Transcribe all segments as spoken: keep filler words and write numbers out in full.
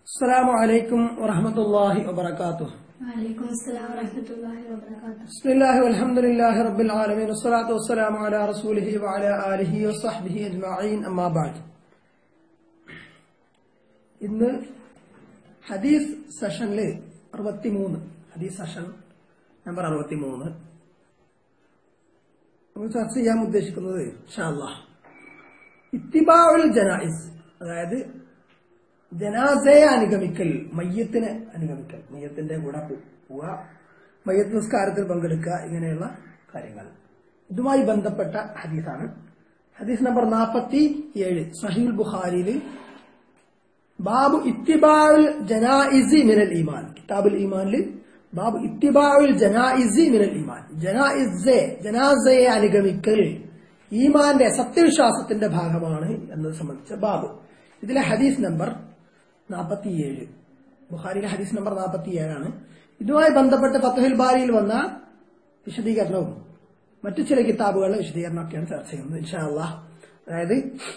السلام عليكم ورحمة الله وبركاته. وعليكم السلام ورحمة الله وبركاته. بسم الله والحمد لله رب العالمين والصلاة والسلام على رسوله وعلى آله وصحبه أجمعين أما بعد. ഇന്ന് ഹദീസ് സെഷനിൽ അറുപത്തിമൂന്ന് ഹദീസ് സെഷൻ നമ്പർ അറുപത്തിമൂന്ന് നമ്മൾ ചർച്ച ചെയ്യാൻ ഉദ്ദേശിക്കുന്നത് ഇൻഷാ അല്ലാഹ് ഇത്തിബാഉൽ ജനായിസ്, അതായത് ജനാസയെ അനുഗമിക്കൽ, മയ്യത്തിനെ അനുഗമിക്കൽ, മയ്യത്തിന്റെ കൂടെ പോവുക, മയ്യത്ത് നിസ്കാരത്തിൽ പങ്കെടുക്കുക, ഇങ്ങനെയുള്ള കാര്യങ്ങൾ. ഇതുമായി ബന്ധപ്പെട്ട ഹദീസാണ്. ഹദീസ് നമ്പർ നാൽപ്പത്തി ഏഴ് സഹീഹുൽ ബുഖാരിയിൽ ബാബു ഇത്തിബാഉൽ ജനായിസി മിനൽ ഈമാൻ, കിതാബുൽ ഈമാനിൽ ബാബു ഇത്തിബാഉൽ ജനായിസി മിനൽ ഈമാൻ, ജനായിസെ ജനാസയെ അനുഗമിക്കൽ ഈമാന്റെ സത്യവിശ്വാസത്തിന്റെ ഭാഗമാണ് എന്നത് സംബന്ധിച്ച ബാബു. ഇതിലെ ഹദീസ് നമ്പർ നാൽപ്പത്തിയേഴ്, ബുഖാരിയിലെ ഹദീസ് നമ്പർ നാൽപ്പത്തിയേഴാണ്. ഇതുമായി ബന്ധപ്പെട്ട് ഫത്ഹുൽ ബാരിയിൽ വന്ന വിശദീകരണവും മറ്റു ചില കിതാബുകളുടെ വിശദീകരണമൊക്കെയാണ് ചർച്ച ചെയ്യുന്നത് ഇൻഷാ അല്ലാഹ്. അതായത്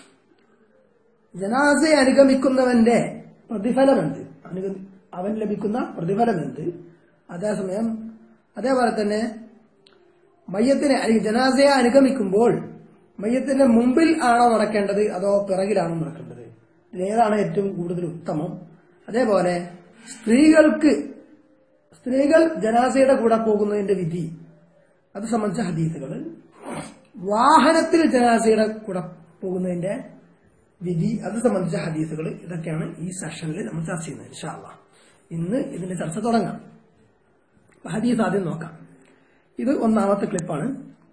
ജനാസയെ അനുഗമിക്കുന്നവന്റെ പ്രതിഫലമെന്ത്, അവൻ ലഭിക്കുന്ന പ്രതിഫലമെന്ത്, അതേസമയം അതേപോലെ തന്നെ മയ്യത്തിനെ അല്ലെങ്കിൽ ജനാസയെ അനുഗമിക്കുമ്പോൾ മയ്യത്തിന്റെ മുമ്പിൽ ആണോ നടക്കേണ്ടത് അതോ പിറകിലാണോ നടക്കേണ്ടത്, ഏതാണ് ഏറ്റവും കൂടുതൽ ഉത്തമം, അതേപോലെ സ്ത്രീകൾക്ക് സ്ത്രീകൾ ജനാസയുടെ കൂടെ പോകുന്നതിന്റെ വിധി, അത് സംബന്ധിച്ച ഹദീസുകൾ, വാഹനത്തിൽ ജനാസയുടെ കൂടെ പോകുന്നതിന്റെ വിധി, അത് സംബന്ധിച്ച ഹദീസുകൾ, ഇതൊക്കെയാണ് ഈ സെഷനിൽ നമ്മൾ ചർച്ച ചെയ്യുന്നത് ഇൻഷാ അല്ലാഹ്. ഇന്ന് ഇതിന്റെ ചർച്ച തുടങ്ങാം. ഹദീസ് ആദ്യം നോക്കാം. ഇത് ഒന്നാമത്തെ ക്ലിപ്പാണ്.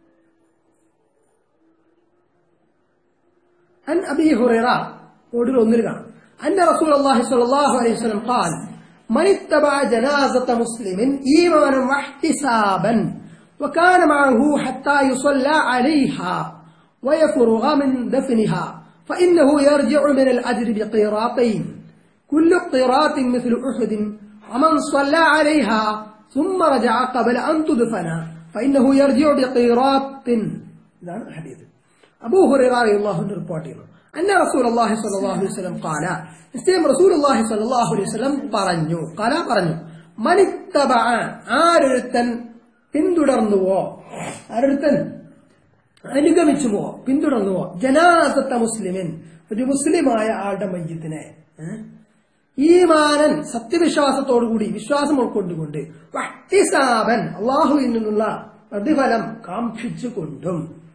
عن أبي هريرة قول أمرنا أن رسول الله صلى الله عليه وسلم قال: من اتبع جنازة مسلم إيمانا واحتسابا وكان معه حتى يصلى عليها ويفرغ من دفنها فإنه يرجع من الأجر بقيراطين كل قيراط مثل أحد ومن صلى عليها ثم رجع قبل أن تدفن فإنه يرجع بقيراط. هذا الحديث. അബൂ ഹുറൈറ റളിയല്ലാഹു അൻഹു റിപ്പോർട്ട് ചെയ്യുന്നു, അന്ന റസൂലുള്ളാഹി സ്വല്ലല്ലാഹു അലൈഹി വസല്ലം ഖാല, നിശ്ചയം റസൂലുള്ളാഹി സ്വല്ലല്ലാഹു അലൈഹി വസല്ലം പറഞ്ഞു, ഖാല പറഞ്ഞു, മനിത്തബഅ, ആരൊരുത്തൻ പിന്തുടർന്നുവോ, ആരൊരുത്തൻ അനുഗമിച്ചുവോ, പിന്തുടർന്നുവോ, ജനാസത്ത മുസ്ലിമിൻ, ഒരു മുസ്ലിമായ ആളുടെ മയ്യിത്തിനെ, ഈമാനൻ സത്യവിശ്വാസത്തോടുകൂടി വിശ്വാസം ഉൾക്കൊണ്ടുകൊണ്ട്, വഹ്തിസാബൻ അല്ലാഹുവിൽ നിന്നുള്ള പ്രതിഫലം കാംക്ഷിച്ചുകൊണ്ടും.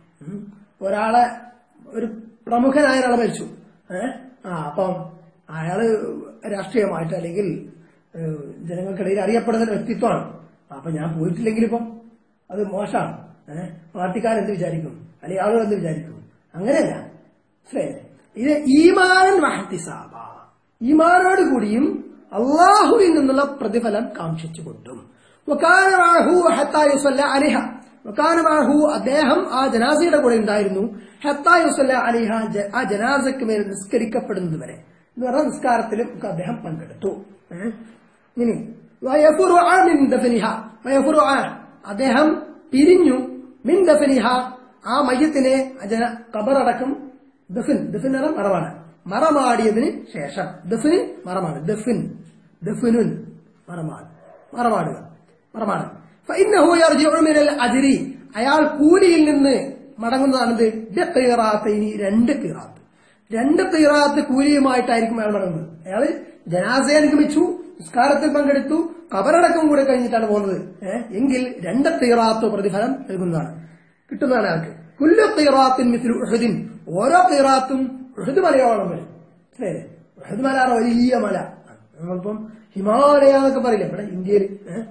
ഒരാളെ ഒരു പ്രമുഖനായ ഒരാളെ മരിച്ചു, ഏഹ് ആ അപ്പം അയാള് രാഷ്ട്രീയമായിട്ട് അല്ലെങ്കിൽ ജനങ്ങൾക്കിടയിൽ അറിയപ്പെടുന്ന വ്യക്തിത്വമാണ്. അപ്പൊ ഞാൻ പോയിട്ടില്ലെങ്കിൽ ഇപ്പം അത് മോശമാണ്, ഏഹ് പാർട്ടിക്കാരെന്ത് വിചാരിക്കും, അല്ലെങ്കിൽ ആളുകൾ എന്ത് വിചാരിക്കും, അങ്ങനെയല്ല. മനസ്സിലായില്ലേ? ഇത് ഈമാനൻ വഹ്തിസാബ, ഈമാനോട് കൂടിയും അള്ളാഹുവിൽ നിന്നുള്ള പ്രതിഫലം കാംക്ഷിച്ചുകൊണ്ടും. വകാന മഅഹു ഹത്താ യുസല്ല അലൈഹ, വകാനമാഹു, അദ്ദേഹം ആ ജനാസയുടെ കൂടെ ഉണ്ടായിരുന്നു, ഹത്താ യുസല്ല അലൈഹ, ആ ജനാസയ്ക്ക് മേൽ നിസ്കരിക്കപ്പെടുന്നത് വരെ എന്ന് പറഞ്ഞാൽ നിസ്കാരത്തിലും അദ്ദേഹം പങ്കെടുത്തു. ഇനി വയഫുറുഅ മിൻ ദഫനിഹ, വയഫുറുഅ, അദ്ദേഹം പിരിഞ്ഞു, മിൻ ദഫനിഹ, ആ മയ്യത്തിനെ ഖബറടക്കം, ദഫിൻ ദഫിൻ എന്ന മറമാണ്, മറമാടിയതിന് ശേഷം, ദഫിന് മറമാണ്, ദഫിൻ ദഫിനുൻ മറമാട്, മറമാടുക, മറമാടുക. فإنه يرجع من الأجر, അയാൾ കൂലിയിൽ നിന്ന് മടങ്ങുന്നതാണത് ബിഖീറാത്തൈനി, രണ്ട് ഖീറാത്ത്, രണ്ട് ഖീറാത്ത് കൂലിയുമായിട്ടായിരിക്കും അയാൾ മടങ്ങുന്നത്. അയാൾ ജനാസയെ അനുഗമിച്ചു, നിസ്കാരത്തിൽ പങ്കെടുത്തു, ഖബറടക്കം കൂടെ കഴിഞ്ഞിട്ടാണ് പോകുന്നത്, ഏഹ് എങ്കിൽ രണ്ട് ഖീറാത്ത് പ്രതിഫലം നൽകുന്നതാണ്, കിട്ടുന്നതാണ് അയാൾക്ക്. കുല്ലു ഖീറാത്തിൻ മിസ്ലു ഉഹുദിൻ, ഓരോ ഖീറാത്തും ഉഹുദ് മലയോളം വരും. ശരി, ഉഹുദ് മല വലിയ മല, നമ്മളിപ്പം ഹിമാലയ എന്നൊക്കെ പറയില്ല ഇവിടെ ഇന്ത്യയിൽ, ഏഹ്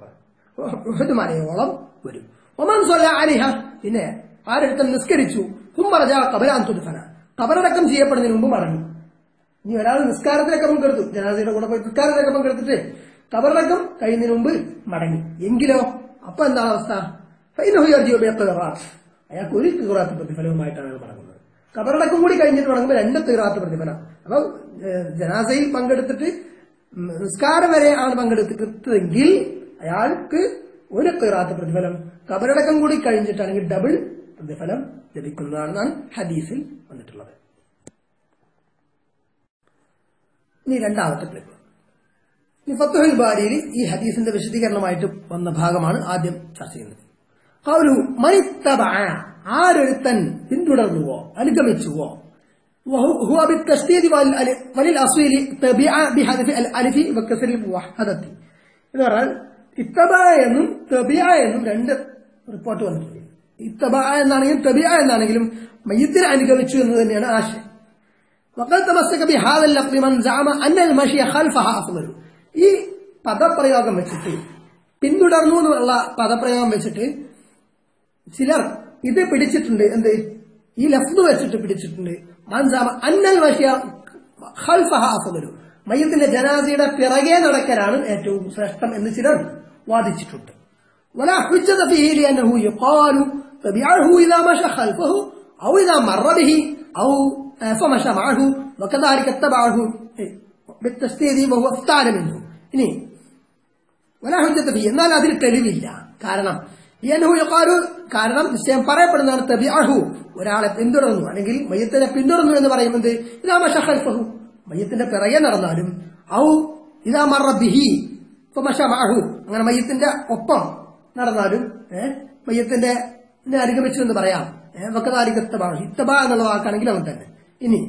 ഉഹുദ് മലയോളം വരും. ഒമൻ സ്വല്ല അലൈഹ, പിന്നെ ആരെടുത്ത് നിസ്കരിച്ചു, സുമ്മ റജഅ ഖബല അൻ തുദ്ഫന, ഖബറടക്കം ചെയ്യപ്പെടുന്നതിന് മുമ്പ് മടങ്ങി. ഇനി ഒരാൾ നിസ്കാരത്തിലൊക്കെ പങ്കെടുത്തു, ജനാസയുടെ കൂടെ പോയി നിസ്കാരത്തിലൊക്കെ പങ്കെടുത്തിട്ട് ഖബറടക്കം കഴിയുന്നതിന് മുമ്പ് മടങ്ങി, എങ്കിലോ അപ്പൊ എന്താണ് അവസ്ഥ? ഫഇന്നഹു യർജിഉ ബിഖീറാത്ത്, അയാൾക്ക് ഒരു ഖീറാത്ത് പ്രതിഫലവുമായിട്ടാണ് മടങ്ങുന്നത്. ഖബറടക്കം കൂടി കഴിഞ്ഞിട്ട് മടങ്ങുമ്പോൾ രണ്ട് ഖീറാത്ത് പ്രതിഫലം. അപ്പൊ ജനാസയിൽ പങ്കെടുത്തിട്ട് നിസ്കാരം വരെ ആണ് പങ്കെടുത്തതെങ്കിൽ അയാൾക്ക് ഒരു ഖിറാത്ത് പ്രതിഫലം, ഖബറടക്കം കൂടി കഴിഞ്ഞിട്ടാണെങ്കിൽ ഡബിൾ പ്രതിഫലം ലഭിക്കുന്നതാണെന്നാണ് ഹദീസിൽ വന്നിട്ടുള്ളത്. ഇനി രണ്ടാമത്തെ ക്ലിപ്പ്. ഫത്ഹുൽ ബാരിയിൽ ഈ ഹദീസിന്റെ വിശദീകരണമായിട്ട് വന്ന ഭാഗമാണ് ആദ്യം ചർച്ച ചെയ്യുന്നത്. ഖൗലുഹു മനിത്തബഅ, ആരൊരുത്തൻ പിന്തുടർന്നുവോ അനുഗമിച്ചുവോ, വഹുവ ബിത്തസ്ദീദ് വലിൽ അസ്ലി തബിഅ ബിഹദ്ഫി അൽ അലിഫി വകസ്രി മുവഹദതി. എന്ന് പറഞ്ഞാൽ ഇത്തബഅ എന്നും തബിഅ എന്നും രണ്ട് റിപ്പോർട്ട് വന്നിട്ടുണ്ട്. ഇത്തബഅ എന്നാണെങ്കിലും തബിഅ എന്നാണെങ്കിലും മയ്യിത്തിനെ അനുഗമിച്ചു എന്ന് തന്നെയാണ് ആശയം. വഖദ് തമസ്സക ബിഹാദൽ ലഫ്ളി മൻ സഅമ അന്നൽ മശിയ ഖൽഫഹ അഫ്ളു. ഈ പദപ്രയോഗം വെച്ചിട്ട്, പിന്തുടർന്നു എന്നുള്ള പദപ്രയോഗം വെച്ചിട്ട് ചിലർ ഇത് പിടിച്ചിട്ടുണ്ട്. എന്ത്? ഈ ലഫ്ദ് വെച്ചിട്ട് പിടിച്ചിട്ടുണ്ട്. മൻ സഅമ അന്നൽ മശിയ ഖൽഫഹ അഫ്ളു, മയ്യിത്തിന്റെ ജനാസയുടെ പിറകെ നടക്കലാണ് ഏറ്റവും ശ്രേഷ്ഠം എന്ന് ചിലർ വാദിച്ചിട്ടുണ്ട്. വലാ ഹുജ്ജത ഫീഹി ലിഅന്നഹു യുഖാലു തബിഅഹു ഇദാ മശ ഖൽഫഹു ഔ ഇദാ മറ ബിഹി ഔ ഫമശ മഅഹു വകദാലിക തബഅഹു ബിത്തസ്ദീദി വഹുവ അഫ്താല മിൻഹു. ഇനി വലാ ഹുജ്ജത ഫീഹി, എന്നാൽ അതിൽ തെളിവില്ല. കാരണം ലിഅന്നഹു യുഖാലു, കാരണം നിശ്ചയം പറയപ്പെടുന്നതാണ് തബിഅഹു, ഒരാളെ പിന്തുടർന്നു അല്ലെങ്കിൽ മയ്യിത്തിനെ പിന്തുടർന്നു എന്ന് പറയുന്നത് ഇദാ മശ ഖൽഫഹു, മയ്യിത്തിന്റെ പിറകെ നടന്നാലും, ഔ ഇദാ മറ ബിഹി ഫമശ മഅഹു, അങ്ങനെ മയ്യിത്തിന്റെ ഒപ്പം നടന്നാലും ഏഹ് മയ്യത്തിന്റെ അനുഗമിച്ചു എന്ന് പറയാം. വക്കദാലിക ഇത്തബഅ, ഇത്തബഅ എന്നുള്ള വാക്കാണെങ്കിൽ അവൻ തന്നെ. ഇനി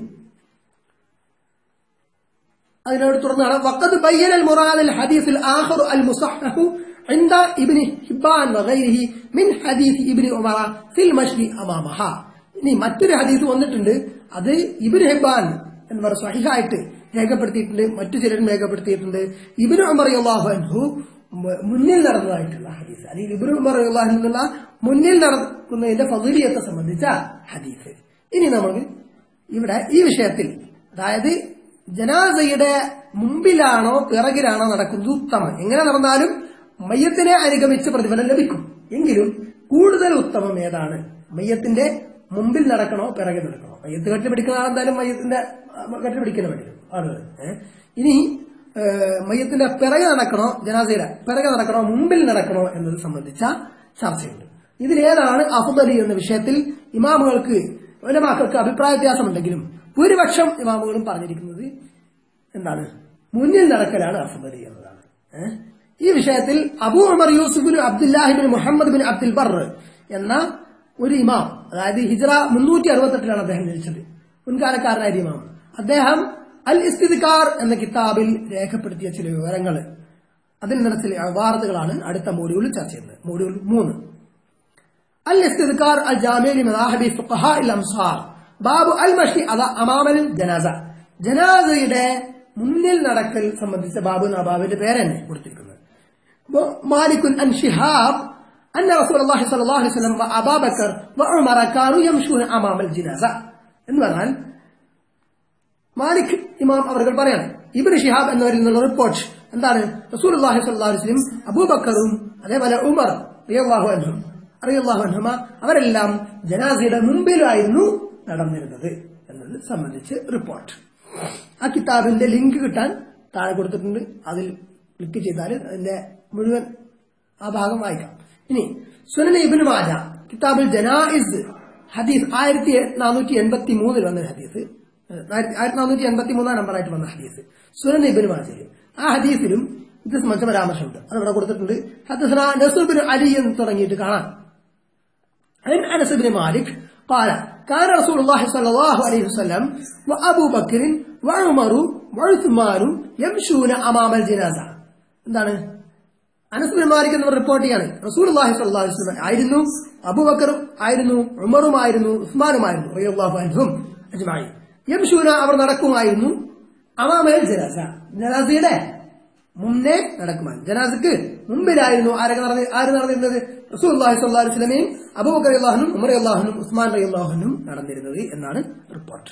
അതിനോട് തുടർന്നാണ് വഖദ് ബയ്യന അൽ മുറാദ് അൽ ഹദീസ് അൽ ആഖർ അൽ മുസഹഹ് عند ابن حبان وغيره من حديث ابن عمر في المشي امامها. ഇനി മറ്റൊരു ഹദീസ് വന്നിട്ടുണ്ട്, അത് ഇബ്നു ഹിബ്ബാൻ എന്നവർ സ്വഹീഹായിട്ട് രേഖപ്പെടുത്തിയിട്ടുണ്ട്, മറ്റു ചിലരും രേഖപ്പെടുത്തിയിട്ടുണ്ട്. ഇബ്നു ഉമർ റളിയല്ലാഹു അൻഹു മുന്നിൽ നടന്നതായിട്ടുള്ള ഹദീസ്, അല്ലെങ്കിൽ ഇബ്നു ഉമർ റളിയല്ലാഹു അൻഹു എന്നുള്ള മുന്നിൽ നടക്കുന്നതിന്റെ ഫളീലിയത്തെ സംബന്ധിച്ച ഹദീസ്. ഇനി നമ്മൾ ഇവിടെ ഈ വിഷയത്തിൽ, അതായത് ജനാസയുടെ മുമ്പിലാണോ പിറകിലാണോ നടക്കുന്നത് ഉത്തമം, എങ്ങനെ നടന്നാലും മയ്യത്തിനെ അനുഗമിച്ച് പ്രതിഫലം ലഭിക്കും. എങ്കിലും കൂടുതൽ ഉത്തമം ഏതാണ്? മയ്യത്തിന്റെ മുമ്പിൽ നടക്കണോ പിറകിൽ നടക്കണോ? മയ്യത്ത് കെട്ടിപ്പിടിക്കുന്ന ആളെന്തായാലും മയ്യത്തിന്റെ കെട്ടിപ്പിടിക്കുന്ന വേണ്ടി ആളുകൾ. ഇനി മയ്യത്തിന്റെ പിറകെ നടക്കണോ, ജനാസയുടെ പിറകെ നടക്കണോ മുമ്പിൽ നടക്കണോ എന്നത് സംബന്ധിച്ച ചർച്ചയുണ്ട്. ഇതിലേതാണ് അഫ്ദലി എന്ന വിഷയത്തിൽ ഇമാമുകൾക്ക് ഉലമാക്കൾക്ക് അഭിപ്രായ വ്യത്യാസമുണ്ടെങ്കിലും ഭൂരിപക്ഷം ഇമാമുകളും പറഞ്ഞിരിക്കുന്നത് എന്താണ്? മുന്നിൽ നടക്കലാണ് അഫ്ദലി എന്നതാണ്. ഈ വിഷയത്തിൽ Abu Umar Yusuf bin Abdullahi bin Muhammad bin Abdul Barr എന്ന ഒരു ഇമാം, അതായത് ഹിജ്റ മുന്നൂറ്റി അറുപത്തെട്ടിലാണ് അദ്ദേഹം ജനിച്ചത്, മുൻകാലക്കാരനായ ഇമാം. അദ്ദേഹം അൽ ഇസ്തിദ്കാർ എന്ന കിതാബിൽ രേഖപ്പെടുത്തിയ ചില വിവരങ്ങൾ, അതിൽ നിന്ന് ചില അവാർത്തുകളാണ് അടുത്ത മോഡ്യൂളിൽ ചർച്ച ചെയ്യുന്നത്. മോഡ്യൂൾ മൂന്ന്, അൽ ഇസ്തിദ്കാർ അൽ ജാമിഅ ലി മദാഹിബി ഫുഖഹാ അൽ അംസാർ ബാബു അൽ മശി അമാമൽ ജനാസ. ജനാസയുടെ മുന്നിൽ നടക്കൽ സംബന്ധിച്ച ബാബു എന്ന ബാബുവിന്റെ പേര് തന്നെ കൊടുത്തിരിക്കുന്നത്. മാലിക്കുൻ അൻ ശിഹാബ് അന്ന റസൂലുള്ളാഹി സ്വല്ലല്ലാഹു അലൈഹി വസല്ലം വഅബൂ ബക്കർ വഉമർ കാനൂ യംശൂന അമാമൽ ജനാസ എന്ന് പറഞ്ഞാൽ മാലിക് ഇമാം അവർ പറയാണ്, ഇബ്നു ശിഹാബ് എന്നവരിൽ നിന്നുള്ള റിപ്പോർട്ട് എന്താണ്? റസൂലുള്ളാഹി സ്വല്ലല്ലാഹു അലൈഹി വസല്ലം അബൂബക്കറും അതേപോലെ ഉമർ റളിയല്ലാഹു അൻഹും റളിയല്ലാഹു അൻഹുമ അവരെല്ലാം ജനാസയുടെ മുമ്പിലായിരുന്നു നടന്നിരുന്നത് എന്നത് സംബന്ധിച്ച് റിപ്പോർട്ട്. ആ കിതാബിന്റെ ലിങ്ക് കിട്ടാൻ താഴെ കൊടുത്തിട്ടുണ്ട്, അതിൽ ക്ലിക്ക് ചെയ്താൽ അതിന്റെ മുഴുവൻ ആ ഭാഗം വായിക്കാം. ഇനി സുനൻ ഇബ്നു മാജ കിതാബുൽ ജനായിസ് ഹദീസ് ആയിരത്തി നാനൂറ്റി എൺപത്തി മൂന്നിൽ വന്ന ഹദീസ്, ആയിരത്തി നാനൂറ്റി എൺപത്തി മൂന്നാം നമ്പറായിട്ട് വന്ന ഹദീസ് സുനൻ ഇബ്നു മാജയിൽ. ആ ഹദീസിലും ഇത് സംബന്ധിച്ച പരാമർശമുണ്ട്, അതവിടെ കൊടുത്തിട്ടുണ്ട്. ഹദസ്സനാ നസ്ർ ബിൻ അലി എന്ന് തുടങ്ങിയിട്ട് കാണാം. Anas bin Malik قال كان رسول الله صلى الله عليه وسلم وابو بكر وعمر وعثمان يمشون امام الجنازه. എന്താണ്? അനസ് ബിൻ മാലിക് എന്ന് റിപ്പോർട്ട് ചെയ്യാണ്, റസൂലുള്ളാഹി സ്വല്ലല്ലാഹു അലൈഹി വസല്ലം ആയിരുന്നു, അബൂബക്കറും ആയിരുന്നു, ഉമറുമായിരുന്നു, ഉസ്മാനുമായിരുന്നു റളിയല്ലാഹു അൻഹും അജ്മഈൻ. യംശൂന അവർ നടക്കുമായിരുന്നു, അമാമൽ ജനാസ ജനാസയുടെ മുന്നേ നടക്കുമായിരുന്നു. ജനാസക്ക് മുമ്പിലായിരുന്നു ആരൊക്കെ നടന്ന് ആര് നടന്നിരുന്നത്? റസൂലുള്ളാഹി സ്വല്ലല്ലാഹു അലൈഹി വസല്ലമയും അബൂബക്കർ റളിയല്ലാഹു അൻഹും ഉമർ റളിയല്ലാഹു അൻഹും ഉസ്മാൻ റളിയല്ലാഹു അൻഹും നടന്നിരുന്നത് എന്നാണ് റിപ്പോർട്ട്.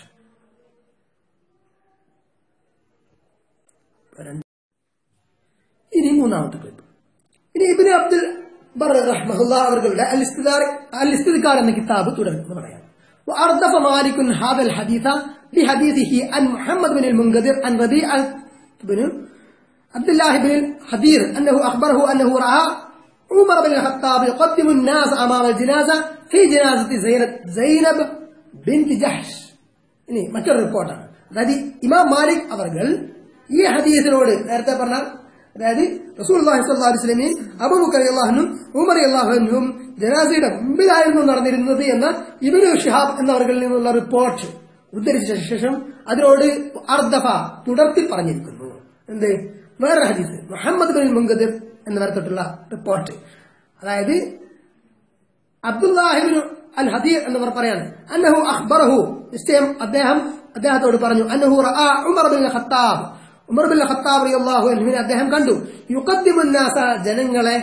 ഇനി മൂന്നാമത്തെ ക്ലിപ്പ്. ഇനി ഇബ്നു അബ്ദുൽ ബർ റഹ്മഹുല്ലാഹ് അവരുടെ അൽ ഇസ്തിദ്കാർ അൽ ഇസ്തിദ്കാർ എന്ന കിതാബ് തുടർന്ന് പറയാം. وأردف مالك هذا الحديث بحديثه عن محمد بن المنكدر عن ربيعة بن عبد الله بن الحدير أنه أخبره أنه رأى عمر بن الخطاب يقدم الناس أمام الجنازة في جنازة زينب زينب بنت جحش. ഇനി മറ്റൊരു റിപ്പോർട്ടാണ്. അതായത് ഇമാം മാലിക് അവർ ഈ ഹദീസിനോട് നേരത്തെ പറഞ്ഞ അതായത് റസൂലുള്ളാഹി സ്വല്ലല്ലാഹു അലൈഹി വസല്ലമയും അബൂബക്കർ റളിയല്ലാഹു അൻഹും ഉമർ റളിയല്ലാഹു അൻഹും ജനാസയുടെ മുമ്പിലായിരുന്നു നടന്നിരുന്നത് എന്ന ഇബ്നു ശിഹാബ് എന്നവരിൽ നിന്നുള്ള റിപ്പോർട്ട് ഉദ്ധരിച്ച ശേഷം അതിനോട് അർദഫ തുടർത്തി പറഞ്ഞിരിക്കുന്നു. എന്ത്? വേറെ ഹദീസ് മുഹമ്മദ് ബിൻ മുൻകദിർ എന്നവർ തൊട്ടുള്ള റിപ്പോർട്ട്, അതായത് അബ്ദുല്ലാഹി ഇബ്നു അൽ ഹദീർ എന്നവർ പറയാണ് അന്നഹു അഖ്ബറഹു, നിശ്ചയം അദ്ദേഹം അദ്ദേഹത്തോട് പറഞ്ഞു അന്നഹു റഅ Umar bin Khattab, Umar bin Khattab റളിയല്ലാഹു അൻഹുവിനെ അദ്ദേഹം കണ്ടു യുഖദ്ദിമുൻ നാസ, ജനങ്ങളെ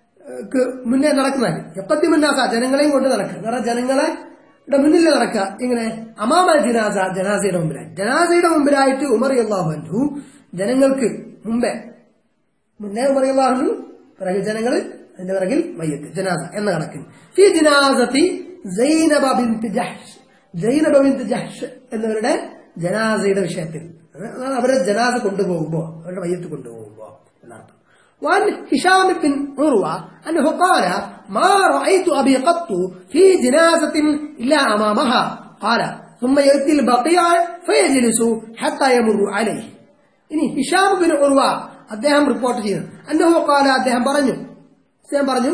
മുന്നേ നടക്കുന്നത്, യുഖദ്ദിമുൻ നാസ ജനങ്ങളെയും കൊണ്ട് നടക്കുക, കാരണം ജനങ്ങളെ മുന്നിൽ നടക്കുക ഇങ്ങനെ അമാമൽ ജനാസ, ജനാസയുടെ മുമ്പിലായി, ജനാസയുടെ മുമ്പിലായിട്ട് ഉമർ റളിയല്ലാഹു അൻഹു ജനങ്ങൾക്ക് മുമ്പേ, മുന്നേ ഉമർ റളിയല്ലാഹു അൻഹു, പിറകിൽ ജനങ്ങൾ, അതിന്റെ പിറകിൽ മയ്യത്ത് ജനാസ എന്ന കണക്കിന്. ഫീ ജനാസത്തി സൈനബ ബിൻത് ജഹ്ഷ്, സൈനബ ബിൻത് ജഹ്ഷ് എന്നവരുടെ ജനാസയുടെ വിഷയത്തിൽ, അവരെ ജനാസ കൊണ്ടുപോകുമ്പോ, അവരുടെ മയ്യത്ത് കൊണ്ടുപോകുമ്പോ എന്നർത്ഥം. وعن هشام بن عروة أنه قال ما رأيت أبي قط في جنازة إلا أمامها قال ثم يأتي البقيع فيجلس حتى يمر عليه. ഇനി ഹിഷാം ബിൻ ഉർവ അദ്ദേഹം റിപ്പോർട്ട് ചെയ്യുന്നു അന്നഹു ഖാല, അദ്ദേഹം പറഞ്ഞു അദ്ദേഹം പറഞ്ഞു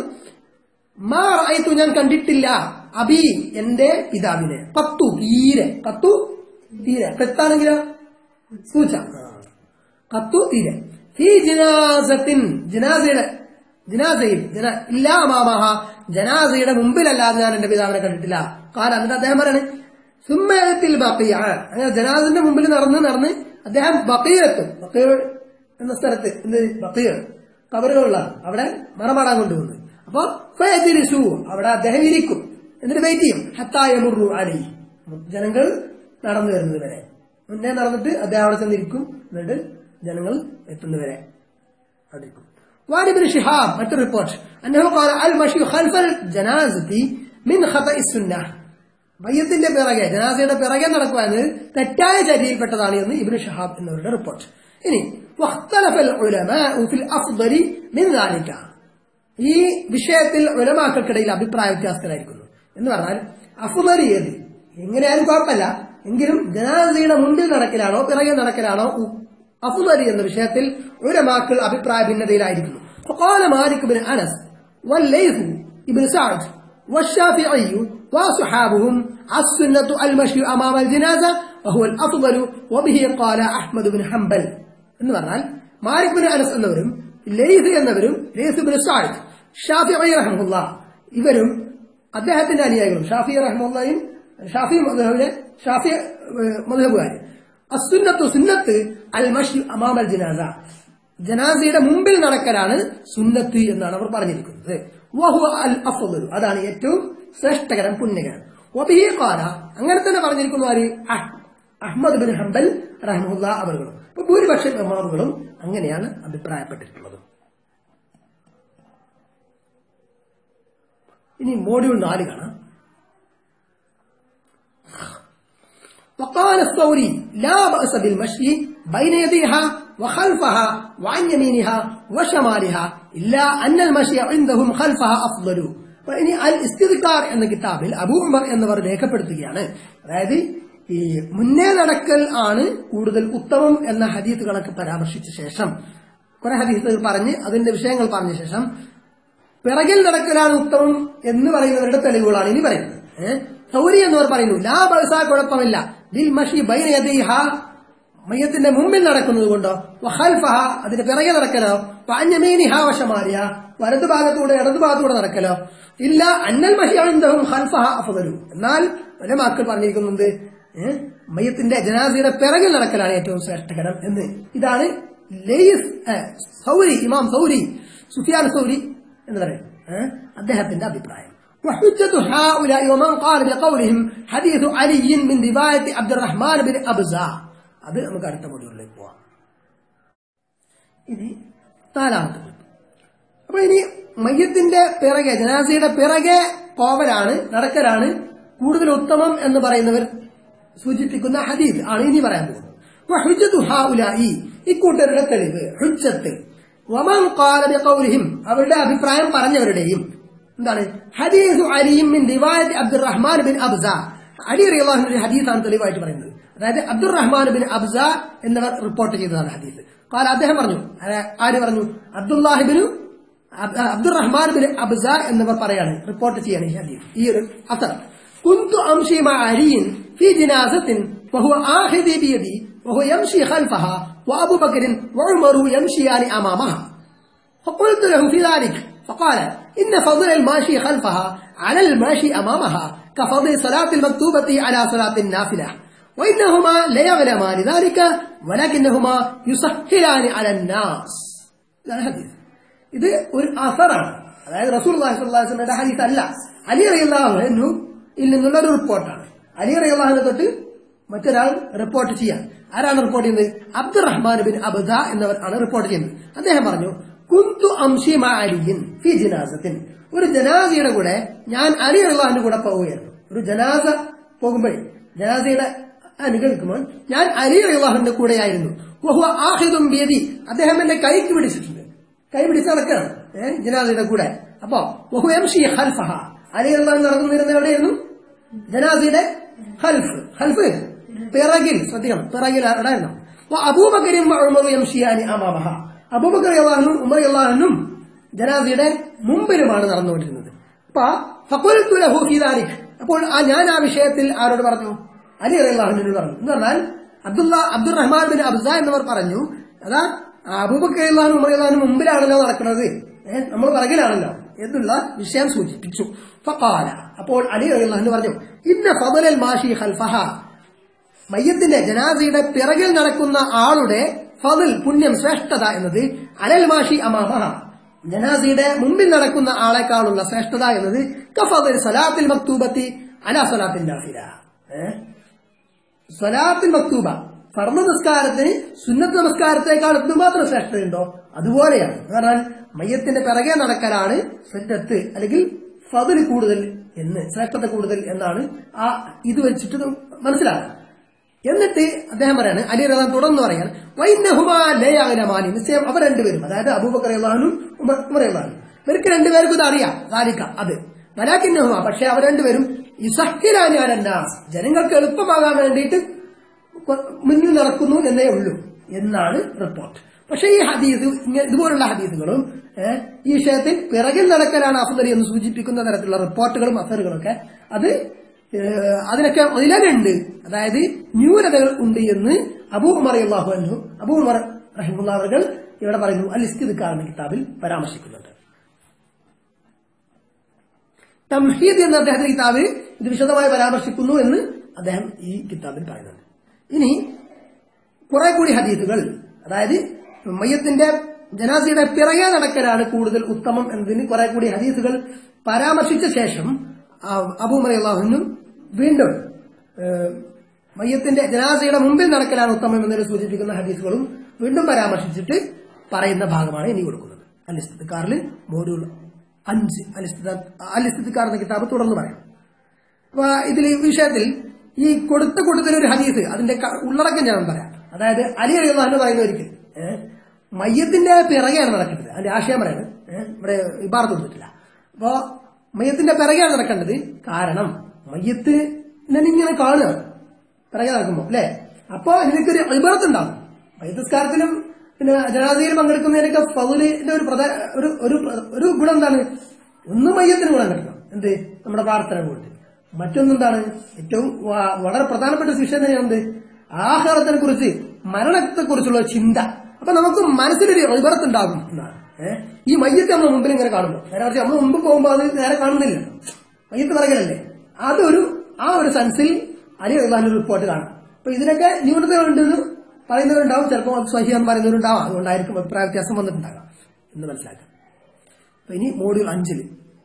മാ റഅയ്തു, ഞാൻ കണ്ടിട്ടില്ല, അബി എന്റെ പിതാവിനെ, ഖത്തു തീരെ, ഖത്തു തീരെ, ഖത്താണെങ്കിലോ പൂച്ച, ഖത്തു തീരെ, ഈ ജനാസത്തിൻ ജനാസയുടെ ജനാസയിൽ ഇല്ല അമാമഹ, ജനാസയുടെ മുമ്പിലല്ലാതെ ഞാൻ എന്റെ പിതാവിനെ കണ്ടിട്ടില്ല. കാല, എന്നിട്ട് അദ്ദേഹം പറയാണ് സുമ്മത്തിൽ ബഖിയ, അങ്ങനെ ജനാസിന്റെ മുമ്പിൽ നടന്ന് നടന്ന് അദ്ദേഹം ബഖിയത്തും, ബഖിയ എന്ന സ്ഥലത്ത്, എന്ത് ബഖിയ കബറുകളുള്ള അവിടെ മറമാടാൻ കൊണ്ടുവന്നു. അപ്പൊ ഫയജ്ലിസു, അവിടെ അദ്ദേഹം ഇരിക്കും, എന്നിട്ട് വെയിറ്റ് ചെയ്യും, ഹത്താ യമുറു അലൈഹി, ജനങ്ങൾ നടന്നു വരുന്നത് വരെ, മുന്നേ നടന്നിട്ട് അദ്ദേഹം അവിടെ ചെന്നിരിക്കും, എന്നിട്ട് ജനങ്ങൾ എത്തുന്നവരെ അടുക്കും. വാലിബിൻ ഷിഹാബ് മറ്റൊരു റിപ്പോർട്ട് അന്നഹു ഖാല അൽ മശി ഖൽഫൽ ജനാസതി മിൻ ഖതഇ സുന്നഹ്, മയ്യത്തിന്റെ പിറകെ, ജനാസയുടെ പിറകെ നടക്കുക എന്നത് തെറ്റായ ചര്യയിൽപ്പെട്ടതാണ് എന്ന് ഇബ്നു ഷിഹാബ് എന്നവരുടെ റിപ്പോർട്ട്. ഇനി വഖ്തലഫൽ ഉലമാഉ ഫിൽ അഫ്ദലി മിൻ ദാലിക, ഈ വിഷയത്തിൽ ഉലമാക്കൾക്കിടയിൽ അഭിപ്രായ വ്യത്യാസത്തിലായിരിക്കുന്നു. എന്ന് പറഞ്ഞാൽ അഫ്ദലി ഏത്, എങ്ങനെയായാലും കുഴപ്പമില്ല, എങ്കിലും ജനാസയുടെ മുമ്പിൽ നടക്കലാണോ പിറകെ നടക്കലാണോ അഫ്ദലി എന്ന വിഷയത്തിൽ ഉലമാക്കൾ അഭിപ്രായ ഭിന്നതയിലായിരിക്കുന്നു. فقال مالك بن أنس والليث بن سعد والشافعي وصحابهم السنة المشي أمام الجنازة وهو الأفضل وبه قال أحمد بن حنبل. എന്ന് പറഞ്ഞാൽ മാലിക് ബിൻ അനസ് എന്നവരും ലൈസ് എന്നവരും ലൈസ് ബിൻ സഅദ് ഷാഫിഈ റഹ്മത്തുള്ളാഹ് ഇവരും അദ്ദേഹത്തിന്റെ അനുയായികളും ഷാഫിഈ റഹ്മത്തുള്ളാഹിയും ഷാഫി മദ്ഹബിലെ ഷാഫി മദ്ഹബുകാർ അസ്സുന്നത്തു സുന്നത്ത് അൽ മശി അമാമൽ ജനാസ, ജനാസയുടെ മുമ്പിൽ നടക്കലാണ് സുന്നത്ത് എന്നാണ് അവർ പറഞ്ഞിരിക്കുന്നത്. വഹുവ അൽ അഫ്ളു, അതാണ് ഏറ്റവും ശ്രേഷ്ഠകരം പുണ്യകരം. വബിഹി ഖാല, അങ്ങനെ തന്നെ പറഞ്ഞിരിക്കുന്നു ആര്, അഹ്മദ് ബിൻ ഹംബൽ റഹ്മത്തുള്ളാഹി അവர்களுം. അപ്പൊ ഭൂരിപക്ഷം ഇമാമുകളും അങ്ങനെയാണ് അഭിപ്രായപ്പെട്ടിട്ടുള്ളത്. ഇനി മോഡ്യൂൾ നാല് കാണാം. وقال الثوري لا بأس بالمشي بين يديها وخلفها وعن يمينها وشمالها إلا أن المشي عندهم خلفها أفضل. فإني الاستذكار എന്ന കിതാബിൽ അബൂ ഉമർ എന്നവർ രേഖപ്പെടുത്തുകയാണ്, അതായത് ഈ മുന്നേ നടക്കൽ ആണ് കൂടുതൽ ഉത്തമം എന്ന ഹദീസുകളൊക്കെ പരാമർശിച്ച ശേഷം, കുറെ ഹദീസുകൾ പറഞ്ഞ് അതിന്റെ വിഷയങ്ങൾ പറഞ്ഞ ശേഷം പിറകിൽ നടക്കലാണ് ഉത്തമം എന്ന് പറയുന്നവരുടെ തെളിവുകളാണ് ഇനി പറയുന്നത്. ഏഹ് സൗരി എന്നവർ പറയുന്നു ലാ ബഅസ, കുഴപ്പമില്ല, ബിൽ മഷി ബൈന യദൈഹ, മയ്യത്തിന്റെ മുമ്പിൽ നടക്കുന്നത് കൊണ്ടോ, വഖൽഫഹ, അതിന്റെ പിറകെ നടക്കലോ, വഅൻയമീനിഹ വശമാലിഹ, വലതു ഭാഗത്തൂടെ ഇടതു ഭാഗത്തൂടെ നടക്കലോ, ഇല്ല അന്നൽ മഷി ഇൻദഹും ഖൽഫഹ അഫ്ളു, എന്നാൽ ഉലമാക്കൾ പറഞ്ഞിരിക്കുന്നുണ്ട് ഏഹ് മയ്യത്തിന്റെ ജനാസയുടെ പിറകിൽ നടക്കലാണ് ഏറ്റവും ശ്രേഷ്ഠകരം എന്ന്. ഇതാണ് ലൈസ് സൗരി, ഇമാം സൗരി, സുഫിയാൻ സൗരി എന്ന് പറയും അദ്ദേഹത്തിന്റെ അഭിപ്രായം. وحجة هؤلاء ومن قال بقولهم حديث علي من رواية عبد الرحمن بن أبزة. അത് നമുക്ക് അടുത്ത മൊഡ്യൂളിലേക്ക് പോവാം. ഇനി നാലാമത്തെ. അപ്പൊ ഇനി മയ്യത്തിന്റെ പിറകെ, ജനാസയുടെ പിറകെ പോവലാണ്, നടക്കലാണ് കൂടുതൽ ഉത്തമം എന്ന് പറയുന്നവർ സൂചിപ്പിക്കുന്ന ഹദീസ് ആണ് ഇനി പറയാൻ പോകുന്നത്. وحجة هؤلاء, ഇക്കൂട്ടരുടെ തെളിവ്, ഹുജ്ജത്ത്, വമൻ ഖാല ബിഖൗലിഹിം, അവരുടെ അഭിപ്രായം പറഞ്ഞവരുടെയും എന്താണ്, ഹദീസു അലിയും മിൻ റിവായത്ത് അബ്ദുറഹ്മാൻ ബിൻ അബ്സ, അലി റളിയല്ലാഹു അൻഹു ഹദീസാണ് തെളിവായിട്ട് പറയുന്നത്. അതായത് അബ്ദുറഹ്മാൻ ബിൻ അബ്സ എന്നിവർ റിപ്പോർട്ട് ചെയ്തതാണ് ഹദീസ്. കാല അദ്ദേഹം പറഞ്ഞു, ആര് പറഞ്ഞു? അബ്ദുല്ലാഹിബിനു അബ്ദുറഹ്മാൻ ബിൻ അബ്സ എന്നിവർ പറയാണ്, റിപ്പോർട്ട് ചെയ്യാണ് ഈ ഹദീസ്, ഈ ഒരു അസർ. കുന്തു അംശി മഅ അലിയിൻ ഫീ ജനാസത്തിൻ വഹുവ ആഖിദി ബിയദി വഹുവ യംശി ഖൽഫഹാ വഅബൂ ബക്കർ വഉമറു യംശിയാനി അമാമഹാ فقلت له في ذلك فقال إن فضل الماشي خلفها على الماشي أمامها كفضل صلاة المكتوبة على صلاة النافلة وإنهما ليعلمان ذلك ولكنهما يسهلان على الناس. هذا حديث ഇത് ഒരു അസറാണ്. അതായത് റസൂലുള്ളാഹി സ്വല്ലല്ലാഹു അലൈഹി വസല്ലമയുടെ ഹദീസ് അല്ല, അലി റളിയല്ലാഹു അൻഹു യിൽ നിന്നുള്ള ഒരു റിപ്പോർട്ടാണ്. അലി റളിയല്ലാഹു അൻഹു തൊട്ട് മറ്റൊരാൾ റിപ്പോർട്ട് ചെയ്യാൻ. ആരാണ് റിപ്പോർട്ട് ചെയ്യുന്നത്? അബ്ദുറഹ്മാൻ ബിൻ അബ്സ എന്നവർ ആണ് റിപ്പോർട്ട് ചെയ്യുന്നത്. അദ്ദേഹം പറഞ്ഞു, കുന്തു അംശി മഅ അലിയിൻ ഫീ ജനാസത്തിൻ, ഒരു ജനാസയുടെ കൂടെ ഞാൻ അലി റളിയല്ലാഹുവിന്റെ കൂടെ പോവുകയായിരുന്നു. ഒരു ജനാസ പോകുമ്പോൾ, ജനാസയുടെ അനുഗമിക്കുമ്പോൾ ഞാൻ അലി റളിയല്ലാഹുവിന്റെ കൂടെയായിരുന്നു. വഹുവ ആഖിദുൻ ബിയദി, അദ്ദേഹം എന്റെ കൈക്ക് പിടിച്ചിട്ടുണ്ട്, കൈ പിടിച്ച് നടക്കണം ഏഹ് ജനാസയുടെ കൂടെ. അപ്പോ വഹു യംശി ഖൽഫഹ, അലി റളിയല്ലാഹു നടന്നിരുന്നത് എവിടെയായിരുന്നു? ജനാസയുടെ ഖൽഫ്, ഖൽഫ് പിറകിൽ, ശ്രദ്ധിക്കണം, പിറകിൽ എവിടെയായിരുന്നു? അബൂബക്കറും ഉമറും യംശിയാനി അമാമഹ, അബൂബക്കർ റളിയല്ലാഹു ഉമർ റളിയല്ലാഹു ജനാസയുടെ മുമ്പിലുമാണ് നടന്നുകൊണ്ടിരുന്നത്. അപ്പൊ ഫഖുൽതു ലഹു ഫീ ദാലിക്, അപ്പോൾ ആ ഞാൻ ആ വിഷയത്തിൽ ആരോട് പറഞ്ഞു? അലി റളിയല്ലാഹുവിനോട് പറഞ്ഞു. എന്ന് പറഞ്ഞാൽ അബ്ദുള്ള അബ്ദുറഹ്മാൻ ബിൻ അബ്സ എന്നിവർ പറഞ്ഞു, അതാ അബൂബക്കർ റളിയല്ലാഹു ഉമർ റളിയല്ലാഹു മുമ്പിലാണല്ലോ നടക്കുന്നത്, ഏഹ് നമ്മൾ പിറകിലാണല്ലോ എന്നുള്ള വിഷയം സൂചിപ്പിച്ചു. ഫഖാല, അപ്പോൾ അലി റളിയല്ലാഹു പറഞ്ഞു, ഇന്ന ഫളൽ മാഷി ഖൽഫഹ, മയ്യത്തിന്റെ ജനാസയുടെ പിറകിൽ നടക്കുന്ന ആളുടെ ഫളൽ, പുണ്യം, ശ്രേഷ്ഠത എന്നത് അലൽ മാഷി അമാമഹ, ജനാസയുടെ മുമ്പിൽ നടക്കുന്ന ആളെക്കാളുള്ള ശ്രേഷ്ഠത എന്നത് കഫളൽ സലാത്തിൽ മക്തൂബത്തി അലാ സലാത്തിൻ നാഫില, സലാത്തിൽ മക്തൂബ, ഫർദ് നിസ്കാരത്തിന് സുന്നത്ത് നമസ്കാരത്തെക്കാൾ എന്തുമാത്രം ശ്രേഷ്ഠതയുണ്ടോ അതുപോലെയാണ്. കാരണം മയ്യത്തിന്റെ പിറകെ നടക്കലാണ് സുന്നത്ത് അല്ലെങ്കിൽ ഫളൽ കൂടുതൽ എന്ന്, ശ്രേഷ്ഠത കൂടുതൽ എന്നാണ് ആ ഇത് വെച്ചിട്ട് മനസ്സിലാക്കുക. എന്നിട്ട് അദ്ദേഹം പറയാണ്, അലി റളിയല്ലാഹു തുടർന്ന് പറയാൻ, വൈന്നഹുമാ ലയഅലമാനി, നിശ്ചയം അവർ രണ്ടുപേരും, അതായത് അബൂബക്കർ റളിയല്ലാഹു ഉമർ റളിയല്ലാഹു, ഇവർക്ക് രണ്ടുപേർക്കും ഇത് അറിയാം, ദാലിക അത്, വലാകിന്നഹുമാ, പക്ഷെ അവർ രണ്ടുപേരും യുസഹ്ഹിലാനി അലന്നാസ്, ജനങ്ങൾക്ക് എളുപ്പമാകാൻ വേണ്ടിയിട്ട് മുന്നിൽ നടക്കുന്നു എന്നേ ഉള്ളൂ എന്നാണ് റിപ്പോർട്ട്. പക്ഷെ ഈ ഹദീസ്, ഇതുപോലുള്ള ഹദീസുകളും ഈ വിഷയത്തിൽ പിറകിൽ നടക്കലാണ് അഫ്ദൽ എന്ന് സൂചിപ്പിക്കുന്ന തരത്തിലുള്ള റിപ്പോർട്ടുകളും അസറുകളൊക്കെ അത് അതിനൊക്കെ ഇലകുണ്ട്, അതായത് ന്യൂനതകൾ ഉണ്ട് എന്ന് അബൂ ഉമർ റളിയല്ലാഹു അൻഹു അബൂ ഉമർ റഹിമഹുല്ലാഹ് അവർ ഇവിടെ പറയുന്നു, അൽ ഇസ്തിദ്കാർ എന്ന കിതാബിൽ പരാമർശിക്കുന്നുണ്ട്. തംഹീദ് എന്ന അദ്ദേഹത്തിന്റെ കിതാബിൽ ഇത് വിശദമായി പരാമർശിക്കുന്നു എന്ന് അദ്ദേഹം ഈ കിതാബിൽ പറയുന്നുണ്ട്. ഇനി കുറെ കൂടി ഹദീസുകൾ, അതായത് മയ്യത്തിന്റെ ജനാസയുടെ പിറകെ നടക്കലാണ് കൂടുതൽ ഉത്തമം എന്നതിന് കുറെ കൂടി ഹദീസുകൾ പരാമർശിച്ച ശേഷം അബൂ ഉമർ റളിയല്ലാഹു അൻഹു വീണ്ടും മയ്യത്തിന്റെ ജനാസയുടെ മുമ്പിൽ നടക്കലാണ് ഉത്തമം എന്നതിനെ സൂചിപ്പിക്കുന്ന ഹദീസുകളും വീണ്ടും പരാമർശിച്ചിട്ട് പറയുന്ന ഭാഗമാണ് ഇനി കൊടുക്കുന്നത്. അൽ ഇസ്തിദ്കാറിൽ മോഡ്യൂൾ അഞ്ച് അൽ ഇസ്തിദ്കാർ എന്ന കിതാബ് തുടർന്ന് പറയാം. അപ്പൊ ഇതിൽ വിഷയത്തിൽ ഈ കൊടുത്ത കൂട്ടത്തിൽ ഒരു ഹദീസ്, അതിന്റെ ഉള്ളടക്കം ഞാൻ പറയാം. അതായത് അലി റളിയല്ലാഹു അൻഹു പറയുന്ന ഒരിക്കൽ മയ്യത്തിന്റെ പിറകെയാണ് നടക്കേണ്ടത്, അതിന്റെ ആശയം പറയുന്നത് ഇവിടെ ഇബാറത്ത് കൊടുത്തിട്ടില്ല. അപ്പോ മയ്യത്തിന്റെ പിറകെയാണ് നടക്കേണ്ടത്, കാരണം മയ്യത്ത് ഇങ്ങനെ കാണുക പിറകെ നടക്കുമ്പോ അല്ലെ, അപ്പോ ഇതിനൊരു ഇബാറത്ത് ഉണ്ടാകും. മയ്യസ്കാരത്തിലും പിന്നെ ജനാസയിലും പങ്കെടുക്കുന്നതിനൊക്കെ ഫൗലിന്റെ ഒരു ഒരു ഒരു ഗുണം എന്താണ്? ഒന്ന് മയ്യത്തിന് ഗുണം കിട്ടണം, എന്ത് നമ്മുടെ പ്രാർത്ഥന കൊണ്ട്. മറ്റൊന്നെന്താണ്? ഏറ്റവും വളരെ പ്രധാനപ്പെട്ട വിഷയം തന്നെയാണ് ആഖിറത്തിനെ കുറിച്ച്, മരണത്തെ കുറിച്ചുള്ള ചിന്ത. അപ്പൊ നമുക്ക് മനസ്സിലൊരു ഇബറത്ത് ഉണ്ടാകും എന്നാണ്. ഏഹ് ഈ മയ്യത്ത് നമ്മുടെ മുമ്പിൽ ഇങ്ങനെ കാണുമ്പോ, നേരെ മറിച്ച് നമ്മൾ മുമ്പ് പോകുമ്പോ അത് നേരെ കാണുന്നില്ല, മയ്യത്ത് പറയലല്ലേ, അതൊരു ആ ഒരു സെൻസിൽ അലി റളിയല്ലാഹു അൻഹു റിപ്പോർട്ട് കാണാം. അപ്പൊ ഇതിനൊക്കെ ന്യൂനതകളുണ്ടെന്ന് പറയുന്നവരുണ്ടാവും, ചിലപ്പോൾ അത് സ്വഹീഹ് പറയുന്നവരുണ്ടാവാം, അതുകൊണ്ടായിരിക്കും അഭിപ്രായ വ്യത്യാസം വന്നിട്ടുണ്ടാകാം എന്ന് മനസ്സിലാക്കാം. അപ്പൊ ഇനി മോഡ്യൂൾ അഞ്ചില്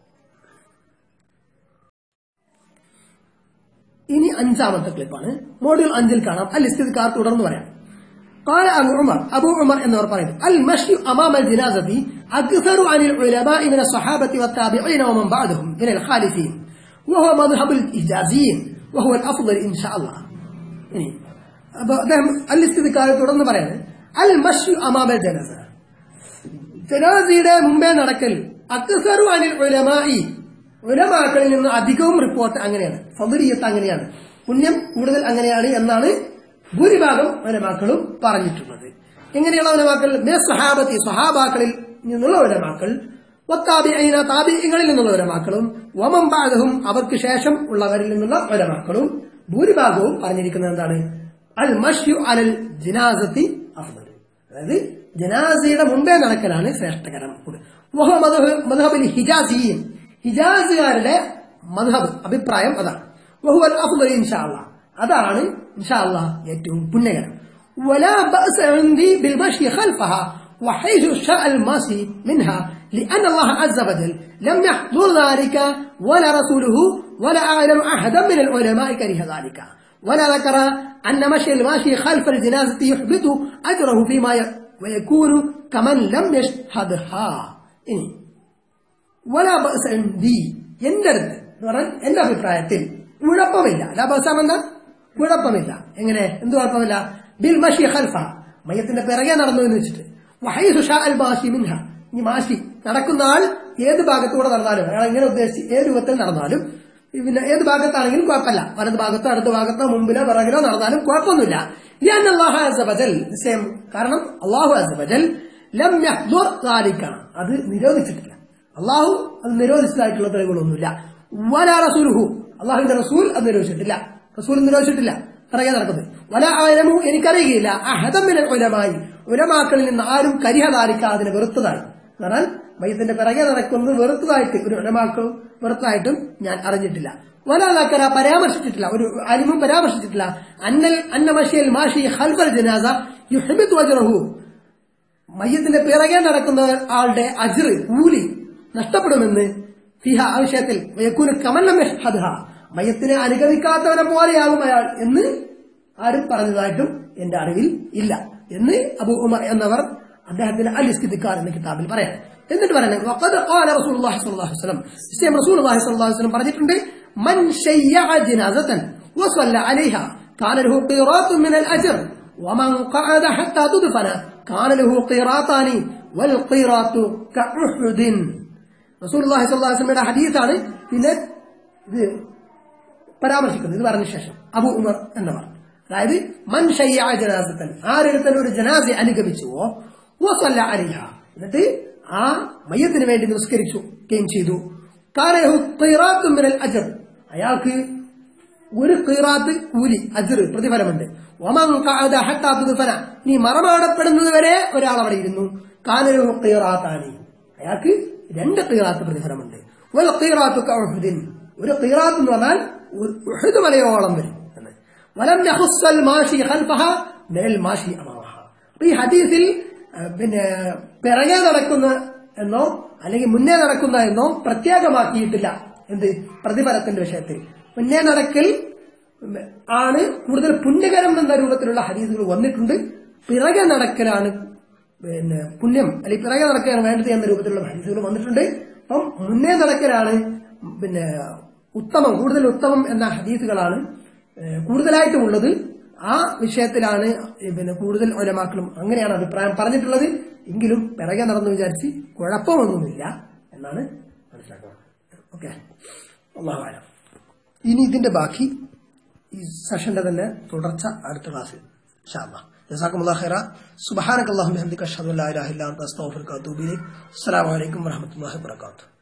ഇനി അഞ്ചാമത്തെ ക്ലിപ്പാണ്. മോഡ്യൂൾ അഞ്ചിൽ കാണാം അൽ ഇസ്തിദ്കാർ തുടർന്ന് പറയാം. قال أبو عمر أبو عمر إنه رفض المشي أمام الجنازة أكثر عن العلماء من الصحابة والتابعين ومن بعدهم من الخالفين وهو مذهب الإجازيين وهو الأفضل إن شاء الله. يعني الاستذكار തുടർന്ന് പറയുന്നത് അൽ മശ്യു അമാമൽ ജനാസ, ജനാസയുടെ മുമ്പേ നടക്കൽ അക്സറു അനിൽ ഉലമാഇ, ഉലമാക്കളിൽ നിന്ന് അധികവും റിപ്പോർട്ട് അങ്ങനെയാണ്, ഫദ്ലിയത്ത് അങ്ങനെയാണ്. പുണ്യം കൂടുതൽ അങ്ങനെയാണ് എന്നാണ് ഭൂരിഭാഗം ഉലമാക്കളും പറഞ്ഞിട്ടുള്ളത്. എങ്ങനെയുള്ള ഉലമാക്കൾ? സഹാബത്തി സ്വഹാബാക്കളിൽ നിന്നുള്ള ഉലമാക്കൾ, വത്താബിഈന താബിഈങ്ങളിൽ നിന്നുള്ള ഉലമാക്കളും, വമൻ ബഅദഹും അവർക്ക് ശേഷം ഉള്ളവരിൽ നിന്നുള്ള ഉലമാക്കളും ഭൂരിഭാഗവും പറഞ്ഞിരിക്കുന്നത് എന്താണ്? അൽ മശ്യു അലൽ ജനാസത്തി അഫ്ദൽ, അതായത് ജനാസയുടെ മുമ്പേ നടക്കലാണ് ശ്രേഷ്ഠകരം. വഹുവ മദ്ഹബുൽ ഹിജാസിയ്യിൻ, ഹിജാസുകാരുടെ മദ്ഹബ് അഭിപ്രായം അതാണ്. വഹുവൽ അഫ്ദൽ ഇൻഷാ അല്ലാഹ്, അതാണ് ഇൻഷാ അല്ലാഹ് ഏറ്റവും പുണ്യകരം. വലാ ബഅസ ഇൻദി ബിൽ മശ്യി ഖൽഫഹാ وحيث شاء الماشي منها لأن الله عز وجل لم يحضر ذلك ولا رسوله ولا أعلم أحدا من العلماء كره ذلك ولا ذكر أن مشي الماشي خلف الجنازة يحبط أجره فيما ويكون كمن لم يشهدها. إني ولا بأس عندي يندرد എന്റെ അഭിപ്രായത്തിൽ കുഴപ്പമില്ല. ലാബസാമെന്ന കുഴപ്പമില്ല. എങ്ങനെ? എന്ത് കുഴപ്പമില്ല? ബിൽ മഷി ഖൽഫ, മയ്യത്തിന്റെ പിറകെ നടന്നു എന്ന് വെച്ചിട്ട്, വഹൈസു ഷാ അൽ മാഷി മിൻഹ, ഈ മാഷി നടക്കുന്ന ആൾ ഏത് ഭാഗത്തൂടെ നടന്നാലും, അയാൾ എങ്ങനെ ഉദ്ദേശിച്ച് ഏത് രൂപത്തിൽ നടന്നാലും, പിന്നെ ഏത് ഭാഗത്താണെങ്കിലും കുഴപ്പമില്ല. വലത് ഭാഗത്തോ അടുത്ത ഭാഗത്തോ മുമ്പിലോ പിറകിലോ നടന്നാലും കുഴപ്പമൊന്നുമില്ല. അല്ലാഹു അസ്സ വജൽ, നിശ്ചയം, കാരണം അല്ലാഹു അസ്സ വജൽ ലം യഹ്ദുർ ദാലിക, അത് നിരോധിച്ചിട്ടില്ല. അല്ലാഹു അത് നിരോധിച്ചതായിട്ടുള്ള തെളിവുകളൊന്നുമില്ല. വലാ റസൂലുഹു, അല്ലാഹുവിന്റെ റസൂൽ അത് നിരോധിച്ചിട്ടില്ല. റസൂൽ നിരോധിച്ചിട്ടില്ല പിറകെ നടക്കുന്നത്. വലാ അഅലമു, എനിക്കറിയുകയില്ല, അഹദൻ മിനൽ ഉലമായി, ഉലമാക്കളിൽ നിന്ന് ആരും കരിഹ ദാലിക, അതിനെ വെറുത്തതായി. എന്നാൽ മയ്യത്തിന്റെ പിറകെ നടക്കുന്നത് വെറുത്തതായിട്ട് ഒരു ഉലമാക്കളും വെറുത്തതായിട്ടും ഞാൻ അറിഞ്ഞിട്ടില്ല. വലാ ദക്കറ, പരാമർശിച്ചിട്ടില്ല, ഒരു അലിമും പരാമർശിച്ചിട്ടില്ല, അന്നൽ അന്ന മശിയൽ മാഷി ഖൽഫൽ ജനാസ യുഹ്ബിതു അജ്റഹു, മയ്യത്തിന്റെ പിറകെ നടക്കുന്ന ആളുടെ അജ്ർ, കൂലി നഷ്ടപ്പെടുമെന്ന്, ഫിഹ, ആ വിഷയത്തിൽ, വയകൂന കമൻ ലം യഷ്ഹദ്ഹ, മയ്യത്തിനെ അനുഗമിക്കാത്തവനെ പോലെയാകും അയാൾ എന്ന് ആരും പറഞ്ഞതായിട്ടും എന്റെ അറിവിൽ ഇല്ല എന്ന് അബൂ ഉമർ എന്നവർ അദ്ദേഹത്തിന്റെ അൽ ഇസ്തിദ്കാർ എന്ന കിതാബിൽ പറയാം. എന്നിട്ട് പറയുന്നത് വഖദ് ഖാല റസൂലുള്ളാഹി സ്വല്ലല്ലാഹു അലൈഹി വസല്ലം, നിശ്ചയം റസൂലുള്ളാഹി സ്വല്ലല്ലാഹു അലൈഹി വസല്ലം പറഞ്ഞിട്ടുണ്ട്, മൻ ശയ്യഅ ജനാസതൻ വസല്ല അലൈഹാ കാന ലഹു ഖിറാത്തുൻ മിനൽ അജ്ർ വമൻ ഖഅദ ഹത്താ തുദ്ഫന കാന ലഹു ഖിറാത്താനി വൽ ഖിറാത്തു കഉഹുദിൻ. റസൂലുള്ളാഹി സ്വല്ലല്ലാഹു അലൈഹി വസല്ലമയുടെ ഹദീസാണ് പിന്നെ ഇത് പരാമർശിക്കുന്നത്. ഇത് പറഞ്ഞ ശേഷം അബൂ ഉമർ എന്നവർ, അതായത് മൻ ശയ്യഅ ജനാസതൻ, ആരെടുത്തൻ ഒരു ജനാസയെ അനുഗമിച്ചുവോ, വസല്ല അലൈഹ, എന്നിട്ട് ആ മയ്യത്തിന് വേണ്ടി നിസ്കരിക്കുകയും ചെയ്തു, കാന ലഹു ഖിറാത്തുൻ മിനൽ അജ്ർ, അയാൾക്ക് ഒരു ഖിറാത്ത് കൂലി, അജ്ർ, പ്രതിഫലമുണ്ട്. വമൻ ഖഅദ ഹത്താ തുദ്ഫന, നീ മറമാടപ്പെടുന്നത് വരെ ഒരാൾ അവിടെ ഇരുന്നു, കാന ലഹു ഖിറാത്താനി, അയാൾക്ക് രണ്ട് ഖിറാത്ത് പ്രതിഫലമുണ്ട്. വൽ ഖിറാത്തു കഉഹുദിൻ, ഒരു ഖിറാത്ത് എന്ന് പറഞ്ഞാൽ ഉഹുദ് മലയോളം വരും എന്ന്. വലം യഖുസ്സൽ മാഷി ഖൽഫഹ മിനൽ മാഷി അമാമഹ, ഈ ഹദീസിൽ പിന്നെ പിറകെ നടക്കുന്ന എന്നോ അല്ലെങ്കിൽ മുന്നേ നടക്കുന്ന എന്നോ പ്രത്യേകമാക്കിയിട്ടില്ല. എന്ത്? പ്രതിഫലത്തിന്റെ വിഷയത്തിൽ മുന്നേ നടക്കൽ ആണ് കൂടുതൽ പുണ്യകരം എന്ന രൂപത്തിലുള്ള ഹദീസുകൾ വന്നിട്ടുണ്ട്. പിറകെ നടക്കലാണ് പിന്നെ പുണ്യം, അല്ലെങ്കിൽ പിറകെ നടക്കലാണ് വേണ്ടത് എന്ന രൂപത്തിലുള്ള ഹദീസുകൾ വന്നിട്ടുണ്ട്. അപ്പം മുന്നേ നടക്കലാണ് പിന്നെ ഉത്തമം, കൂടുതൽ ഉത്തമം എന്ന ഹദീസുകളാണ് കൂടുതലായിട്ടും ഉള്ളത്. ആ വിഷയത്തിലാണ് പിന്നെ കൂടുതൽ ഉലമാക്കളും അങ്ങനെയാണ് അഭിപ്രായം പറഞ്ഞിട്ടുള്ളത്. എങ്കിലും പിറകെ നടന്നു വിചാരിച്ച് കുഴപ്പമൊന്നുമില്ല എന്നാണ് മനസ്സിലാക്കുന്നത്. ഓക്കെ, അല്ലാഹു അഅലം. ഇനി ഇതിന്റെ ബാക്കി ഈ സെഷന്റെ തന്നെ തുടർച്ച അടുത്ത ക്ലാസ്സിൽ ഇൻഷാ അല്ലാഹ്. ജസാക്കുമുല്ലാഹു ഖൈറ. സുബ്ഹാനകല്ലാഹുമ്മ വബിഹംദിക അഷ്ഹദു അല്ലാ ഇലാഹ ഇല്ലാ അൻത അസ്തഗ്ഫിറുക വഅതൂബു ഇലൈക്. അസ്സലാമു അലൈക്കും വറഹ്മത്തുള്ളാഹി വബറകാതുഹു.